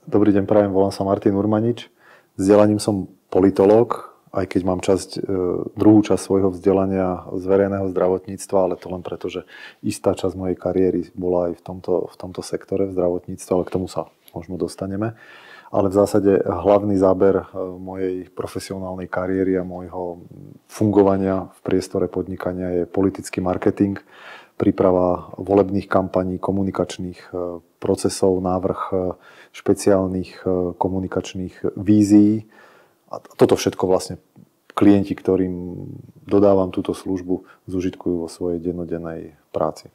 Dobrý deň, prajem, volám sa Martin Urmanič. Vzdelaním som politológ, aj keď mám druhú časť svojho vzdelania z verejného zdravotníctva, ale to len preto, že istá časť mojej kariéry bola aj v tomto sektore v zdravotníctve, ale k tomu sa možno dostaneme. Ale v zásade hlavný záber mojej profesionálnej kariéry a môjho fungovania v priestore podnikania je politický marketing, príprava volebných kampaní, komunikačných procesov, návrh špeciálnych komunikačných vízií. A toto všetko vlastne klienti, ktorým dodávam túto službu, zúžitkujú vo svojej dennodennej práci.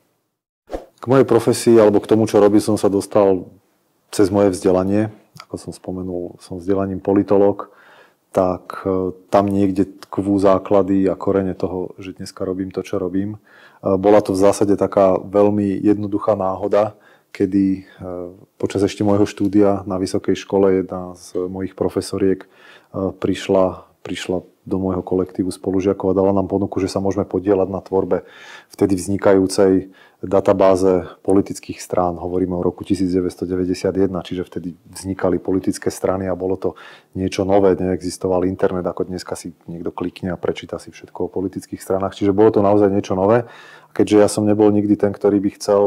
K mojej profesii alebo k tomu, čo robím, som sa dostal cez moje vzdelanie. Ako som spomenul, som vzdelaním politológ, tak tam niekde tkvú základy a korene toho, že dneska robím to, čo robím. Bola to v zásade taká veľmi jednoduchá náhoda, kedy počas ešte môjho štúdia na vysokej škole jedna z mojich profesoriek prišla do môjho kolektívu spolužiakov a dala nám ponuku, že sa môžeme podieľať na tvorbe vtedy vznikajúcej databáze politických strán. Hovoríme o roku 1991, čiže vtedy vznikali politické strany a bolo to niečo nové. Neexistoval internet, ako dneska si niekto klikne a prečíta si všetko o politických stranách. Čiže bolo to naozaj niečo nové. Keďže ja som nebol nikdy ten, ktorý by chcel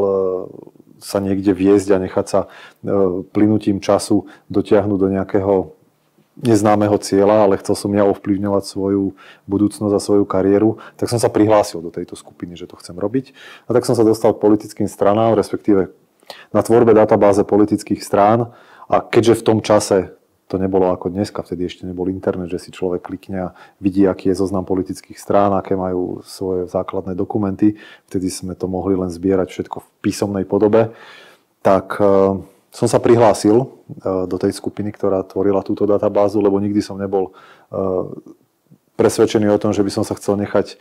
sa niekde viesť a nechať sa plynutím času dotiahnuť do nejakého neznámeho cieľa, ale chcel som ja ovplyvňovať svoju budúcnosť a svoju kariéru, tak som sa prihlásil do tejto skupiny, že to chcem robiť. A tak som sa dostal k politickým stranám, respektíve na tvorbe databáze politických strán. A keďže v tom čase to nebolo ako dneska, vtedy ešte nebol internet, že si človek klikne a vidí, aký je zoznam politických strán, aké majú svoje základné dokumenty, vtedy sme to mohli len zbierať všetko v písomnej podobe, tak som sa prihlásil do tej skupiny, ktorá tvorila túto databázu, lebo nikdy som nebol presvedčený o tom, že by som sa chcel nechať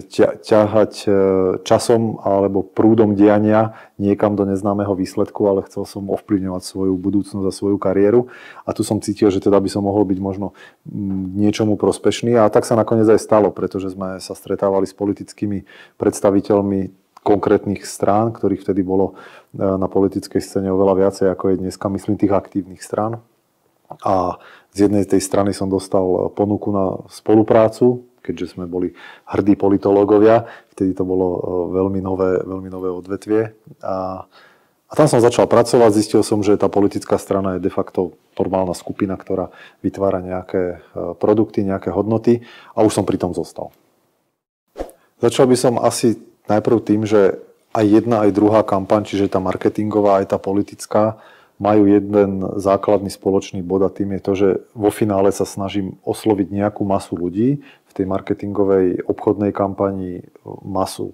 ťahať časom alebo prúdom diania niekam do neznámeho výsledku, ale chcel som ovplyvňovať svoju budúcnosť a svoju kariéru. A tu som cítil, že teda by som mohol byť možno niečomu prospešný. A tak sa nakoniec aj stalo, pretože sme sa stretávali s politickými predstaviteľmi konkrétnych strán, ktorých vtedy bolo na politickej scéne oveľa viacej, ako je dneska, myslím, tých aktívnych strán. A z jednej tej strany som dostal ponuku na spoluprácu, keďže sme boli hrdí politológovia. Vtedy to bolo veľmi nové odvetvie. A tam som začal pracovať, zistil som, že tá politická strana je de facto formálna skupina, ktorá vytvára nejaké produkty, nejaké hodnoty a už som pri tom zostal. Začal by som asi najprv tým, že aj jedna, aj druhá kampaň, čiže tá marketingová, aj tá politická, majú jeden základný spoločný bod a tým je to, že vo finále sa snažím osloviť nejakú masu ľudí. V tej marketingovej obchodnej kampani masu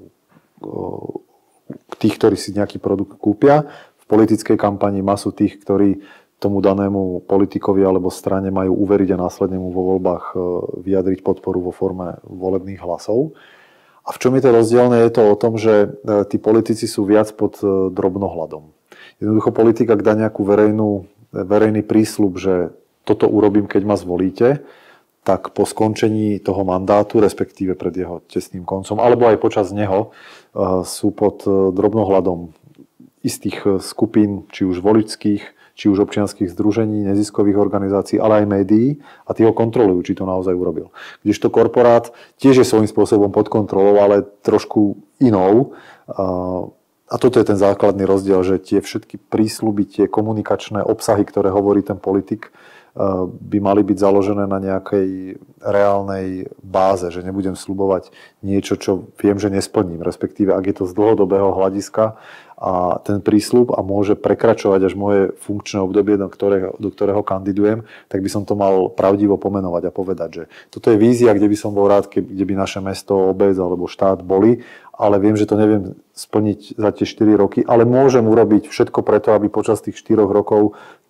tých, ktorí si nejaký produkt kúpia. V politickej kampani masu tých, ktorí tomu danému politikovi alebo strane majú uveriť a následne mu vo voľbách vyjadriť podporu vo forme volebných hlasov. A v čom je to rozdielne? Je to o tom, že tí politici sú viac pod drobnohľadom. Jednoducho politik, ak dá nejakú verejný prísľub, že toto urobím, keď ma zvolíte, tak po skončení toho mandátu, respektíve pred jeho tesným koncom, alebo aj počas neho, sú pod drobnohľadom istých skupín, či už voličských, či už občianskych združení, neziskových organizácií, ale aj médií a tí ho kontrolujú, či to naozaj urobil. Kdežto korporát tiež je svojím spôsobom pod kontrolou, ale trošku inou. A toto je ten základný rozdiel, že tie všetky prísľuby, tie komunikačné obsahy, ktoré hovorí ten politik, by mali byť založené na nejakej reálnej báze, že nebudem sľubovať niečo, čo viem, že nesplním, respektíve ak je to z dlhodobého hľadiska a ten prísľub a môže prekračovať až moje funkčné obdobie, do ktorého kandidujem, tak by som to mal pravdivo pomenovať a povedať, že toto je vízia, kde by som bol rád, kde by naše mesto, obec alebo štát boli, ale viem, že to neviem splniť za tie 4 roky, ale môžem urobiť všetko preto, aby počas tých 4 rokov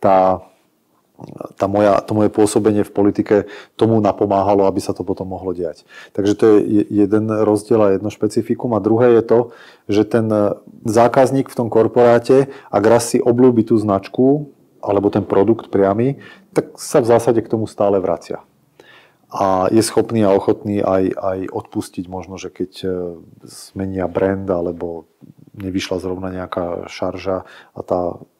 to moje pôsobenie v politike tomu napomáhalo, aby sa to potom mohlo diať. Takže to je jeden rozdiel a jedno špecifikum. A druhé je to, že ten zákazník v tom korporáte, ak raz si obľúbi tú značku alebo ten produkt priamy, tak sa v zásade k tomu stále vracia. A je schopný a ochotný aj odpustiť možno, že keď zmenia brand alebo nevyšla zrovna nejaká šarža a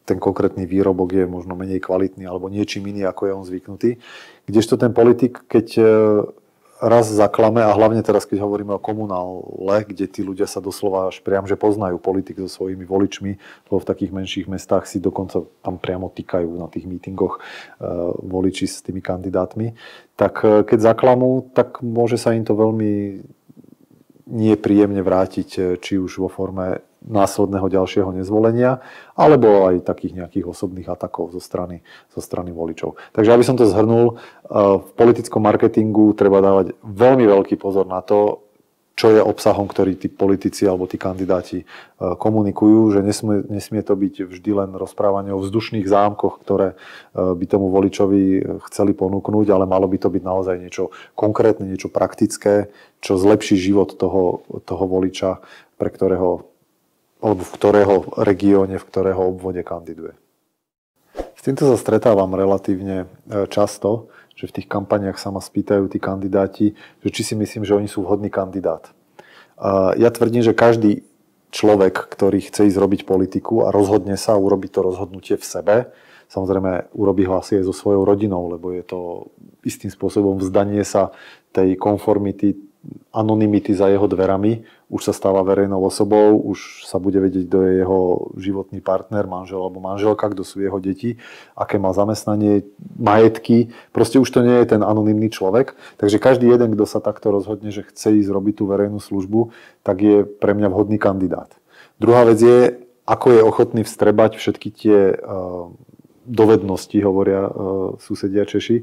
ten konkrétny výrobok je možno menej kvalitný alebo niečím iný, ako je on zvyknutý. Kdežto ten politik, keď raz zaklame, a hlavne teraz, keď hovoríme o komunále, kde tí ľudia sa doslova až priam, že poznajú politik so svojimi voličmi, lebo v takých menších mestách si dokonca tam priamo týkajú na tých mítingoch voliči s tými kandidátmi, tak keď zaklamú, tak môže sa im to veľmi nepríjemne vrátiť, či už vo forme následného ďalšieho nezvolenia, alebo aj takých nejakých osobných atakov zo strany voličov. Takže aby som to zhrnul, v politickom marketingu treba dávať veľmi veľký pozor na to, čo je obsahom, ktorý tí politici alebo tí kandidáti komunikujú, že nesmie to byť vždy len rozprávanie o vzdušných zámkoch, ktoré by tomu voličovi chceli ponúknuť, ale malo by to byť naozaj niečo konkrétne, niečo praktické, čo zlepší život toho voliča, pre ktorého alebo v ktorého regióne, v ktorého obvode kandiduje. S týmto sa stretávam relatívne často, že v tých kampaniách sa ma spýtajú tí kandidáti, že či si myslím, že oni sú vhodný kandidát. Ja tvrdím, že každý človek, ktorý chce ísť robiť politiku a rozhodne sa urobiť to rozhodnutie v sebe, samozrejme urobí ho asi aj so svojou rodinou, lebo je to istým spôsobom vzdanie sa tej konformity, anonymity za jeho dverami, už sa stáva verejnou osobou, už sa bude vedieť, kto je jeho životný partner, manžel alebo manželka, kto sú jeho deti, aké má zamestnanie, majetky. Proste už to nie je ten anonymný človek. Takže každý jeden, kto sa takto rozhodne, že chce ísť robiť tú verejnú službu, tak je pre mňa vhodný kandidát. Druhá vec je, ako je ochotný vstrebať všetky tie dovednosti, hovoria susedia Česi,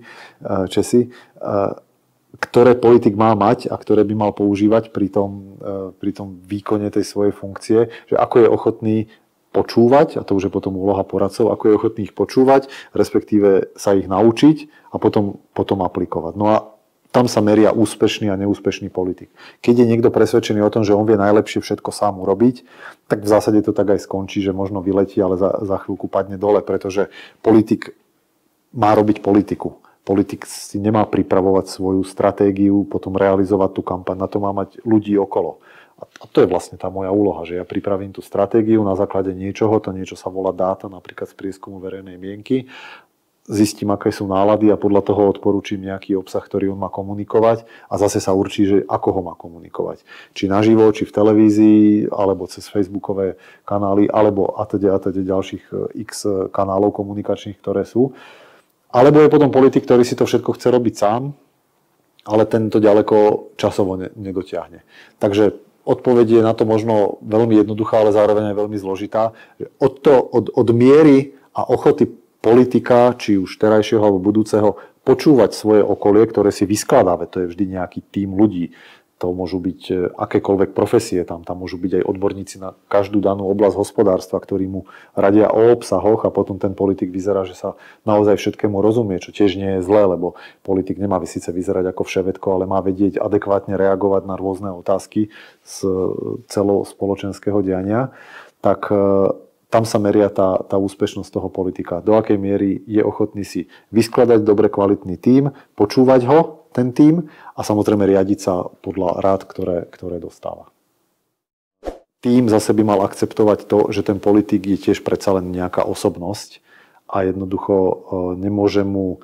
ktoré politik má mať a ktoré by mal používať pri tom výkone tej svojej funkcie, že ako je ochotný počúvať, a to už je potom úloha poradcov, ako je ochotný ich počúvať, respektíve sa ich naučiť a potom aplikovať. No a tam sa meria úspešný a neúspešný politik. Keď je niekto presvedčený o tom, že on vie najlepšie všetko sám urobiť, tak v zásade to tak aj skončí, že možno vyletí, ale za chvíľku padne dole, pretože politik má robiť politiku. Politik si nemá pripravovať svoju stratégiu, potom realizovať tú kampaň, na to má mať ľudí okolo. A to je vlastne tá moja úloha, že ja pripravím tú stratégiu na základe niečoho, to niečo sa volá dáta, napríklad z prieskumu verejnej mienky, zistím, aké sú nálady a podľa toho odporúčim nejaký obsah, ktorý on má komunikovať a zase sa určí, že ako ho má komunikovať. Či naživo, či v televízii, alebo cez facebookové kanály, alebo a ďalších x kanálov komunikačných, ktoré sú. Alebo je potom politik, ktorý si to všetko chce robiť sám, ale ten to ďaleko časovo nedotiahne. Takže odpoveď je na to možno veľmi jednoduchá, ale zároveň aj veľmi zložitá. Od miery a ochoty politika, či už terajšieho alebo budúceho, počúvať svoje okolie, ktoré si vyskladá, to je vždy nejaký tím ľudí. To môžu byť akékoľvek profesie, tam môžu byť aj odborníci na každú danú oblasť hospodárstva, ktorí mu radia o obsahoch a potom ten politik vyzerá, že sa naozaj všetkému rozumie, čo tiež nie je zlé, lebo politik nemá síce vyzerať ako vševedko, ale má vedieť adekvátne reagovať na rôzne otázky z celospoločenského diania. Tak tam sa meria tá úspešnosť toho politika. Do akej miery je ochotný si vyskladať dobre kvalitný tím, počúvať ho, ten tím, a samozrejme riadiť sa podľa rád, ktoré dostáva. Tím zase by mal akceptovať to, že ten politik je tiež predsa len nejaká osobnosť a jednoducho nemôže mu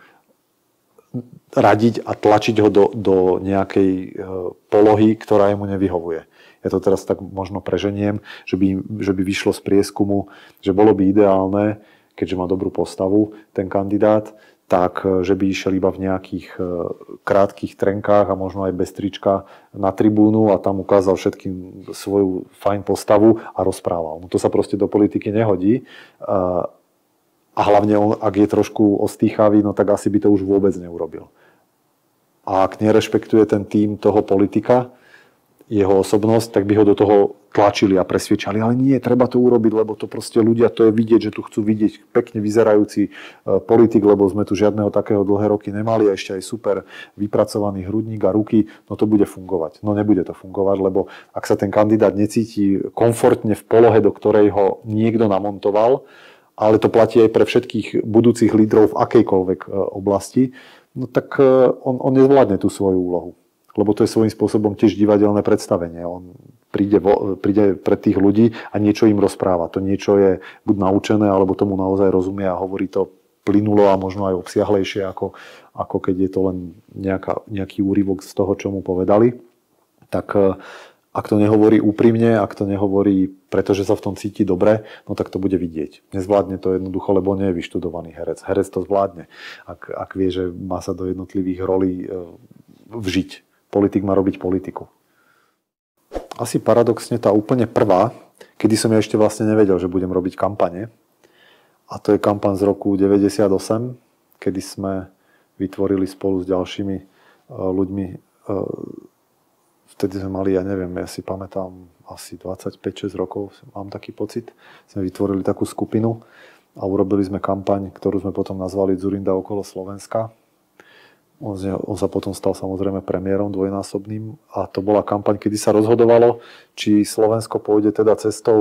radiť a tlačiť ho do nejakej polohy, ktorá jemu nevyhovuje. Ja to teraz tak možno preženiem, že by vyšlo z prieskumu, že bolo by ideálne, keďže má dobrú postavu ten kandidát, tak že by išiel iba v nejakých krátkych trenkách a možno aj bez trička na tribúnu a tam ukázal všetkým svoju fajn postavu a rozprával. No to sa proste do politiky nehodí. A hlavne on, ak je trošku ostýchavý, no tak asi by to už vôbec neurobil. A ak nerešpektuje ten tím toho politika, jeho osobnosť, tak by ho do toho tlačili a presviečali. Ale nie, treba to urobiť, lebo to proste ľudia, to je vidieť, že tu chcú vidieť pekne vyzerajúci politik, lebo sme tu žiadneho takého dlhé roky nemali a ešte aj super vypracovaný hrudník a ruky, no to bude fungovať. No nebude to fungovať, lebo ak sa ten kandidát necíti komfortne v polohe, do ktorej ho niekto namontoval, ale to platí aj pre všetkých budúcich lídrov v akejkoľvek oblasti, no tak on nezvládne tú svoju úlohu. Lebo to je svojím spôsobom tiež divadelné predstavenie. On príde pred tých ľudí a niečo im rozpráva. To niečo je buď naučené, alebo tomu naozaj rozumie a hovorí to plynulo a možno aj obsiahlejšie, ako keď je to len nejaký úryvok z toho, čo mu povedali. Tak ak to nehovorí úprimne, ak to nehovorí, pretože sa v tom cíti dobre, no tak to bude vidieť. Nezvládne to jednoducho, lebo nie je vyštudovaný herec. Herec to zvládne, ak vie, že má sa do jednotlivých rolí vžiť. Politik má robiť politiku. Asi paradoxne tá úplne prvá, kedy som ja ešte vlastne nevedel, že budem robiť kampane, a to je kampaň z roku 98, kedy sme vytvorili spolu s ďalšími ľuďmi. Vtedy sme mali, ja neviem, ja si pamätám, asi 25-6 rokov, mám taký pocit. Sme vytvorili takú skupinu a urobili sme kampaň, ktorú sme potom nazvali Dzurinda okolo Slovenska. On sa potom stal samozrejme premiérom dvojnásobným a to bola kampaň, kedy sa rozhodovalo, či Slovensko pôjde teda cestou,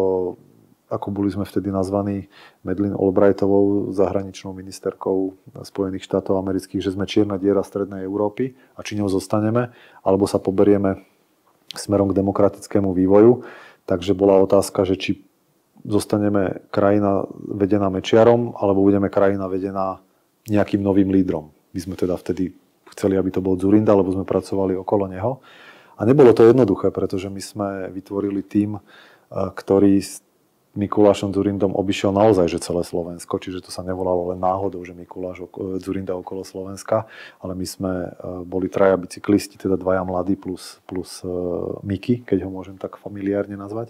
ako boli sme vtedy nazvaní Madeleine Albrightovou, zahraničnou ministerkou Spojených štátov amerických, že sme čierna diera strednej Európy a či ňou zostaneme, alebo sa poberieme smerom k demokratickému vývoju. Takže bola otázka, že či zostaneme krajina vedená Mečiarom, alebo budeme krajina vedená nejakým novým lídrom. My sme teda vtedy chceli, aby to bol Dzurinda, lebo sme pracovali okolo neho. A nebolo to jednoduché, pretože my sme vytvorili tím, ktorý Mikulášom Dzurindom obišiel naozaj že celé Slovensko, čiže to sa nevolalo len náhodou, že Mikuláš Dzurinda okolo Slovenska, ale my sme boli traja bicyklisti, teda dvaja mladí plus Miki, keď ho môžem tak familiárne nazvať.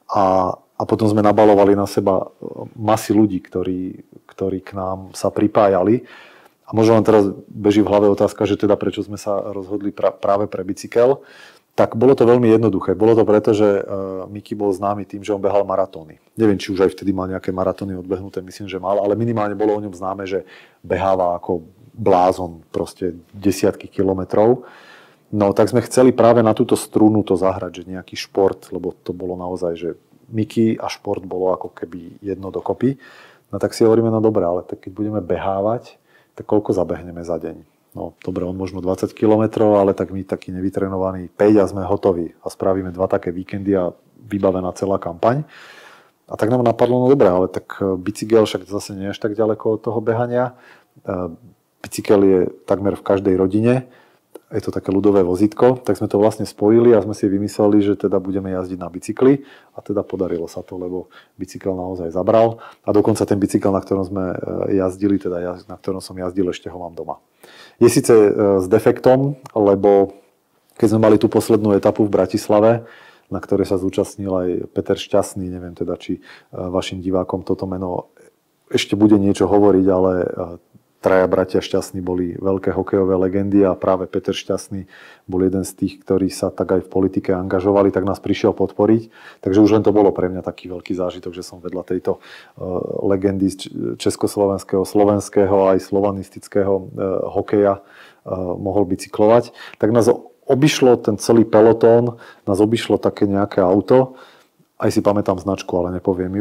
A potom sme nabalovali na seba masy ľudí, ktorí k nám sa pripájali. A možno len teraz beží v hlave otázka, že teda prečo sme sa rozhodli práve pre bicykel. Tak bolo to veľmi jednoduché. Bolo to preto, že Miki bol známy tým, že on behal maratóny. Neviem, či už aj vtedy mal nejaké maratóny odbehnuté, myslím, že mal, ale minimálne bolo o ňom známe, že beháva ako blázon, proste desiatky kilometrov. No tak sme chceli práve na túto strunu to zahrať, že nejaký šport, lebo to bolo naozaj, že Miki a šport bolo ako keby jedno dokopy. No tak si hovoríme, no dobré, ale tak keď budeme behávať, tak koľko zabehneme za deň? No dobre, on možno 20 km, ale tak my taký nevytrenovaný 5 a sme hotoví a spravíme 2 také víkendy a vybavená celá kampaň. A tak nám napadlo, no dobre, ale tak bicykel však zase nie je až tak ďaleko od toho behania. Bicykel je takmer v každej rodine, je to také ľudové vozítko, tak sme to vlastne spojili a sme si vymysleli, že teda budeme jazdiť na bicykli a teda podarilo sa to, lebo bicykel naozaj zabral a dokonca ten bicykel, na ktorom sme jazdili, teda na ktorom som jazdil, ešte ho mám doma. Je síce s defektom, lebo keď sme mali tú poslednú etapu v Bratislave, na ktorej sa zúčastnil aj Peter Šťastný, neviem teda, či vašim divákom toto meno ešte bude niečo hovoriť, ale traja bratia Šťastní boli veľké hokejové legendy a práve Peter Šťastný bol jeden z tých, ktorí sa tak aj v politike angažovali, tak nás prišiel podporiť. Takže už len to bolo pre mňa taký veľký zážitok, že som vedľa tejto legendy československého, slovenského aj slovanistického hokeja mohol bicyklovať. Tak nás obišlo ten celý pelotón, nás obišlo také nejaké auto, aj si pamätám značku, ale nepoviem ju.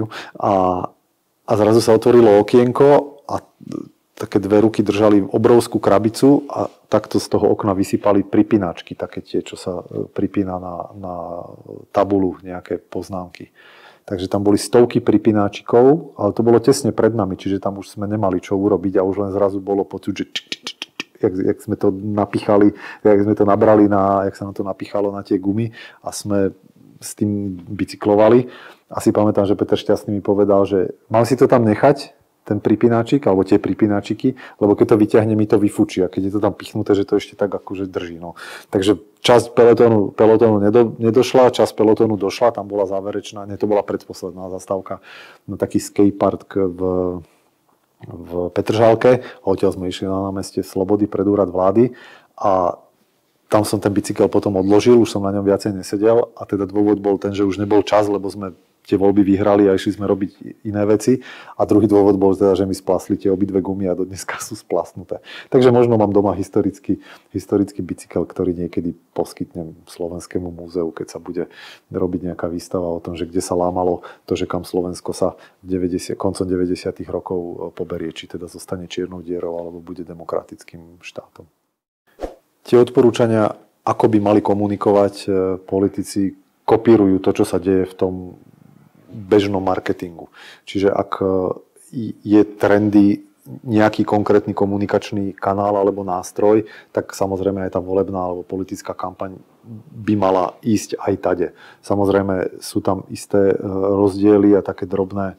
A zrazu sa otvorilo okienko a také dve ruky držali obrovskú krabicu a takto z toho okna vysypali pripínačky, také tie, čo sa pripína na tabulu, nejaké poznámky. Takže tam boli stovky pripínačikov, ale to bolo tesne pred nami, čiže tam už sme nemali čo urobiť a už len zrazu bolo počuť, že jak sme to napichali, jak sme to nabrali, jak sa nám to napichalo na tie gumy a sme s tým bicyklovali. Asi pamätám, že Peter Šťastný mi povedal, že mám si to tam nechať, ten pripínačik, alebo tie pripínačiky, lebo keď to vyťahne, mi to vyfučí a keď je to tam pichnuté, že to ešte tak akože drží. No. Takže časť pelotónu nedošla, časť pelotónu došla, tam bola záverečná, to bola predposledná zastávka na taký skatepark v Petržálke. Odtiaľ sme išli na námestie Slobody pred úrad vlády a tam som ten bicykel potom odložil, už som na ňom viacej nesedel a teda dôvod bol ten, že už nebol čas, lebo sme tie voľby vyhrali a išli sme robiť iné veci. A druhý dôvod bol teda, že mi splasli tie obidve gumy a do dneska sú splasnuté. Takže možno mám doma historický bicykel, ktorý niekedy poskytnem Slovenskému múzeu, keď sa bude robiť nejaká výstava o tom, že kde sa lámalo to, že kam Slovensko sa koncom 90. rokov poberie, či teda zostane čiernou dierou alebo bude demokratickým štátom. Tie odporúčania, ako by mali komunikovať politici, kopírujú to, čo sa deje v tom bežnom marketingu. Čiže ak je trendy nejaký konkrétny komunikačný kanál alebo nástroj, tak samozrejme aj tá volebná alebo politická kampaň by mala ísť aj tade. Samozrejme sú tam isté rozdiely a také drobné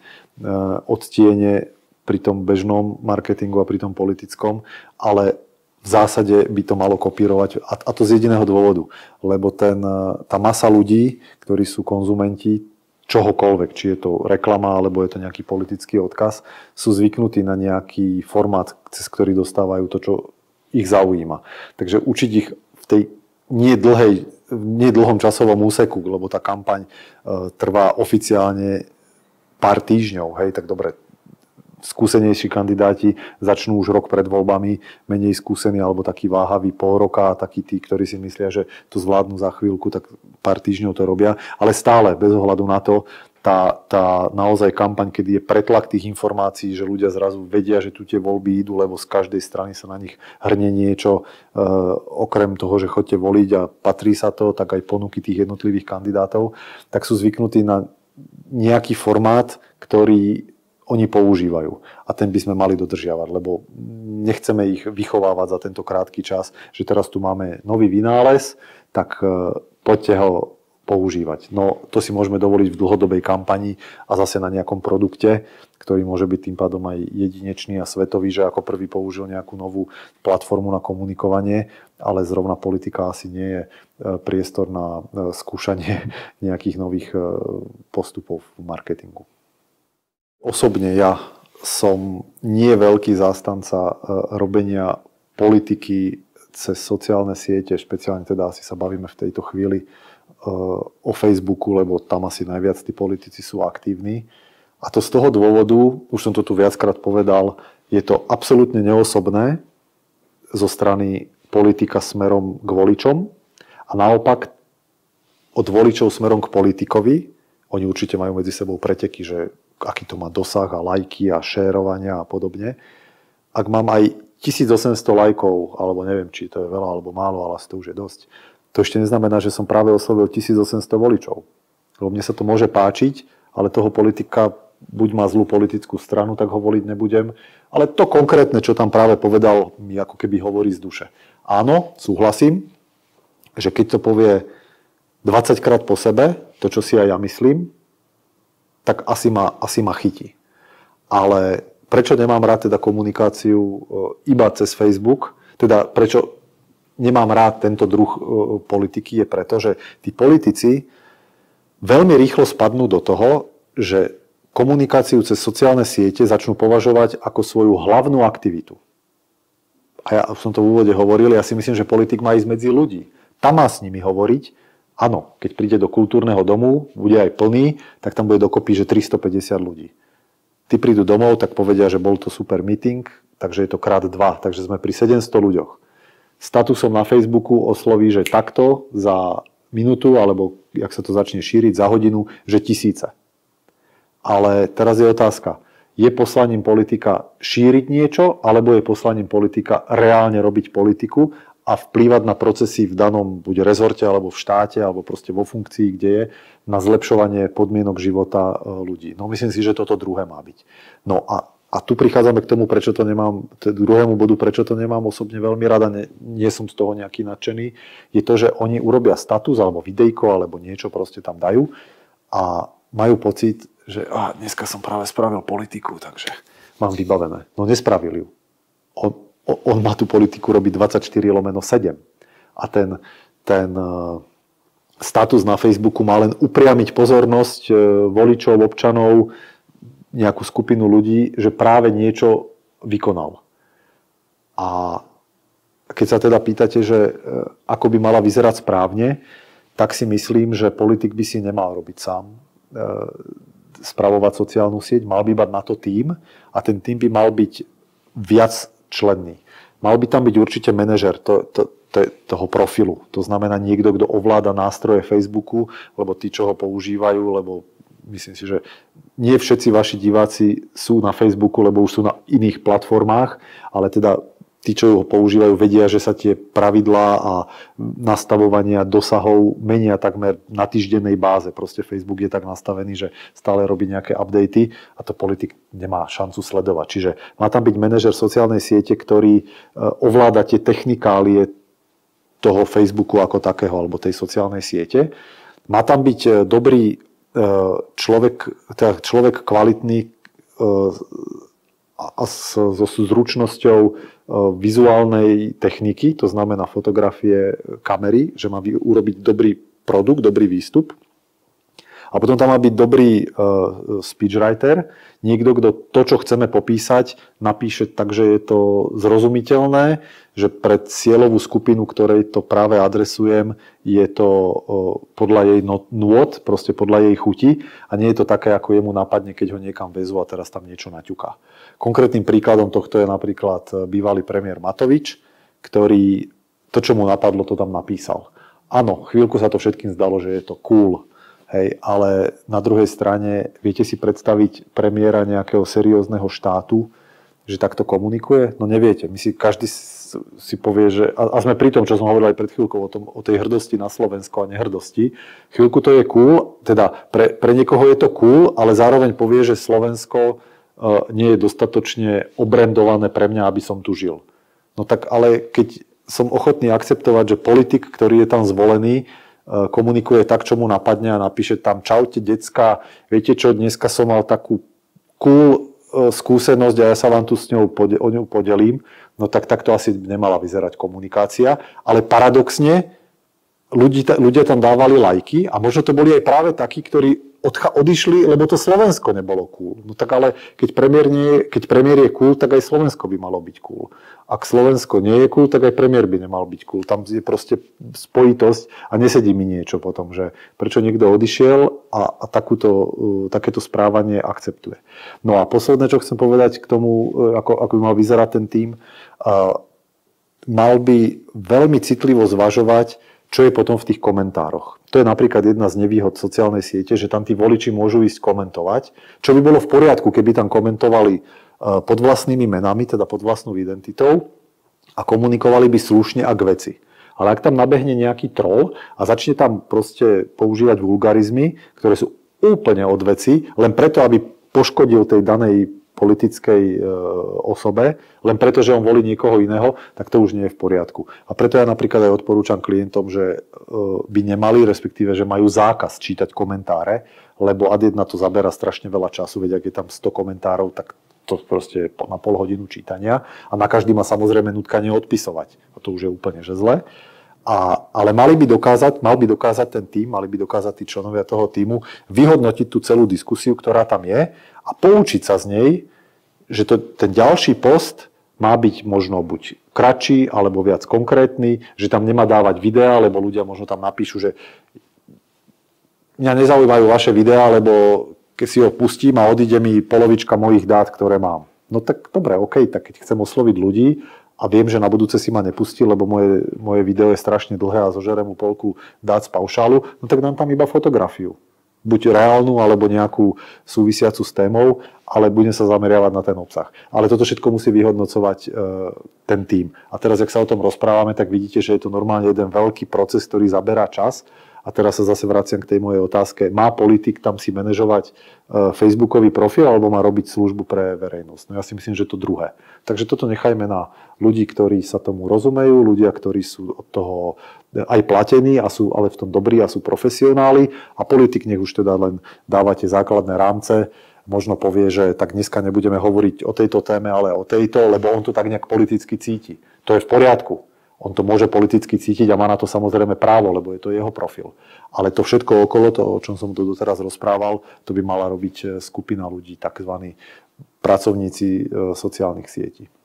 odtiene pri tom bežnom marketingu a pri tom politickom, ale v zásade by to malo kopírovať a to z jediného dôvodu, lebo tá masa ľudí, ktorí sú konzumenti čohokoľvek, či je to reklama, alebo je to nejaký politický odkaz, sú zvyknutí na nejaký formát, cez ktorý dostávajú to, čo ich zaujíma. Takže učiť ich v tej nie dlhom časovom úseku, lebo tá kampaň trvá oficiálne pár týždňov, hej, tak dobre, skúsenejší kandidáti začnú už rok pred voľbami, menej skúsení alebo takí váhaví pol roka a takí tí, ktorí si myslia, že to zvládnu za chvíľku, tak pár týždňov to robia. Ale stále, bez ohľadu na to, tá naozaj kampaň, kedy je pretlak tých informácií, že ľudia zrazu vedia, že tu tie voľby idú, lebo z každej strany sa na nich hrnie niečo, okrem toho, že chodte voliť a patrí sa to, tak aj ponuky tých jednotlivých kandidátov, tak sú zvyknutí na nejaký formát, ktorý oni používajú. A ten by sme mali dodržiavať, lebo nechceme ich vychovávať za tento krátky čas, že teraz tu máme nový vynález, tak poďte ho používať. No to si môžeme dovoliť v dlhodobej kampani a zase na nejakom produkte, ktorý môže byť tým pádom aj jedinečný a svetový, že ako prvý použil nejakú novú platformu na komunikovanie, ale zrovna politika asi nie je priestor na skúšanie nejakých nových postupov v marketingu. Osobne ja som nie veľký zástanca robenia politiky cez sociálne siete, špeciálne teda asi sa bavíme v tejto chvíli o Facebooku, lebo tam asi najviac tí politici sú aktívni. A to z toho dôvodu, už som to tu viackrát povedal, je to absolútne neosobné zo strany politika smerom k voličom a naopak od voličov smerom k politikovi. Oni určite majú medzi sebou preteky, že aký to má dosah a lajky a šérovania a podobne. Ak mám aj 1800 lajkov, alebo neviem, či to je veľa alebo málo, ale to už je dosť, to ešte neznamená, že som práve oslovil 1800 voličov. Lebo mne sa to môže páčiť, ale toho politika, buď má zlú politickú stranu, tak ho voliť nebudem. Ale to konkrétne, čo tam práve povedal, mi ako keby hovorí z duše. Áno, súhlasím, že keď to povie 20 krát po sebe, to, čo si aj ja myslím, tak asi ma chytí. Ale prečo nemám rád teda komunikáciu iba cez Facebook, teda prečo nemám rád tento druh politiky, je preto, že tí politici veľmi rýchlo spadnú do toho, že komunikáciu cez sociálne siete začnú považovať ako svoju hlavnú aktivitu. A ja som to v úvode hovoril, ja si myslím, že politik má ísť medzi ľudí. Tam má s nimi hovoriť. Áno, keď príde do kultúrneho domu, bude aj plný, tak tam bude dokopy, že 350 ľudí. Tí prídu domov, tak povedia, že bol to super meeting, takže je to krát 2, takže sme pri 700 ľuďoch. Statusom na Facebooku osloví, že takto za minútu, alebo jak sa to začne šíriť, za hodinu, že 1000. Ale teraz je otázka, je poslaním politika šíriť niečo, alebo je poslaním politika reálne robiť politiku a vplývať na procesy v danom buď rezorte, alebo v štáte, alebo proste vo funkcii, kde je, na zlepšovanie podmienok života ľudí. No myslím si, že toto druhé má byť. No a tu prichádzame k tomu, prečo to nemám, druhému bodu, prečo to nemám osobne veľmi rada, nie som z toho nejaký nadšený, je to, že oni urobia status, alebo videjko, alebo niečo proste tam dajú a majú pocit, že dneska som práve spravil politiku, takže mám vybavené. No nespravil ju. On má tú politiku robiť 24/7. A ten status na Facebooku má len upriamiť pozornosť voličov, občanov, nejakú skupinu ľudí, že práve niečo vykonal. A keď sa teda pýtate, že ako by mala vyzerať správne, tak si myslím, že politik by si nemal robiť sám, spravovať sociálnu sieť, mal by mať na to tím a ten tím by mal byť viac členný. Mal by tam byť určite manažer toho profilu. To znamená niekto, kto ovláda nástroje Facebooku, lebo tí, čo ho používajú, lebo myslím si, že nie všetci vaši diváci sú na Facebooku, lebo už sú na iných platformách, ale teda tí, čo ho používajú, vedia, že sa tie pravidlá a nastavovania dosahov menia takmer na týždennej báze. Proste Facebook je tak nastavený, že stále robí nejaké updaty a to politik nemá šancu sledovať. Čiže má tam byť manažer sociálnej siete, ktorý ovláda tie technikálie toho Facebooku ako takého alebo tej sociálnej siete. Má tam byť dobrý človek kvalitný a so zručnosťou vizuálnej techniky, to znamená fotografie, kamery, že má urobiť dobrý produkt, dobrý výstup. A potom tam má byť dobrý speechwriter, niekto, kto to, čo chceme popísať, napíše tak, že je to zrozumiteľné, že pre cieľovú skupinu, ktorej to práve adresujem, je to podľa jej nôd, proste podľa jej chuti a nie je to také, ako jemu napadne, keď ho niekam vezú a teraz tam niečo naťuká. Konkrétnym príkladom tohto je napríklad bývalý premiér Matovič, ktorý to, čo mu napadlo, to tam napísal. Áno, chvíľku sa to všetkým zdalo, že je to cool. Hej, ale na druhej strane viete si predstaviť premiéra nejakého seriózneho štátu, že takto komunikuje? No neviete. Každý si povie, že... A sme pri tom, čo som hovoril aj pred chvíľkou o tej hrdosti na Slovensko a nehrdosti. Chvíľku to je cool, teda pre niekoho je to cool, ale zároveň povie, že Slovensko nie je dostatočne obrandované pre mňa, aby som tu žil. No tak ale keď som ochotný akceptovať, že politik, ktorý je tam zvolený, komunikuje tak, čo mu napadne a napíše tam čaute, decka, viete čo, dneska som mal takú cool skúsenosť a ja sa vám tu s ňou o ňu podelím, no tak to asi nemala vyzerať komunikácia, ale paradoxne ľudia tam dávali lajky a možno to boli aj práve takí, ktorí odišli, lebo to Slovensko nebolo cool. No tak ale keď premiér je cool, tak aj Slovensko by malo byť cool. Ak Slovensko nie je cool, tak aj premiér by nemal byť cool. Tam je proste spojitosť a nesedí mi niečo potom, že prečo niekto odišiel a takéto správanie akceptuje. No a posledné, čo chcem povedať k tomu, ako by mal vyzerať ten tím, mal by veľmi citlivo zvažovať, čo je potom v tých komentároch. To je napríklad jedna z nevýhod sociálnej siete, že tam tí voliči môžu ísť komentovať, čo by bolo v poriadku, keby tam komentovali pod vlastnými menami, teda pod vlastnou identitou a komunikovali by slušne a k veci. Ale ak tam nabehne nejaký troll a začne tam proste používať vulgarizmy, ktoré sú úplne od veci, len preto, aby poškodil tej danej politickej osobe, len preto, že on volí niekoho iného, tak to už nie je v poriadku. A preto ja napríklad aj odporúčam klientom, že by nemali, respektíve, že majú zákaz čítať komentáre, lebo ad jedna to zabera strašne veľa času, veď ak je tam 100 komentárov, tak to proste je na pol hodinu čítania a na každý má samozrejme nutkanie odpisovať. A to už je úplne že zle. Ale mal by dokázať ten tím, mali by dokázať tí členovia toho tímu vyhodnotiť tú celú diskusiu, ktorá tam je a poučiť sa z nej, že ten ďalší post má byť možno buď kratší alebo viac konkrétny, že tam nemá dávať videá, lebo ľudia možno tam napíšu, že mňa nezaujímajú vaše videá, lebo keď si ho pustím a odíde mi polovička mojich dát, ktoré mám. No tak dobre, OK, tak keď chcem osloviť ľudí, a viem, že na budúce si ma nepustí, lebo moje video je strašne dlhé a zožere mu polku dát z paušálu, no tak dám tam iba fotografiu. Buď reálnu, alebo nejakú súvisiacu s témou, ale budem sa zameriavať na ten obsah. Ale toto všetko musí vyhodnocovať ten tím. A teraz, ak sa o tom rozprávame, tak vidíte, že je to normálne jeden veľký proces, ktorý zaberá čas. A teraz sa zase vraciam k tej mojej otázke. Má politik tam si manažovať facebookový profil alebo má robiť službu pre verejnosť? No ja si myslím, že to druhé. Takže toto nechajme na ľudí, ktorí sa tomu rozumejú, ľudia, ktorí sú od toho aj platení a sú ale v tom dobrí a sú profesionáli a politik nech už teda len dáva tie základné rámce, možno povie, že tak dneska nebudeme hovoriť o tejto téme, ale o tejto, lebo on to tak nejak politicky cíti. To je v poriadku. On to môže politicky cítiť a má na to samozrejme právo, lebo je to jeho profil. Ale to všetko okolo toho, o čom som tu doteraz rozprával, to by mala robiť skupina ľudí, takzvaní pracovníci sociálnych sietí.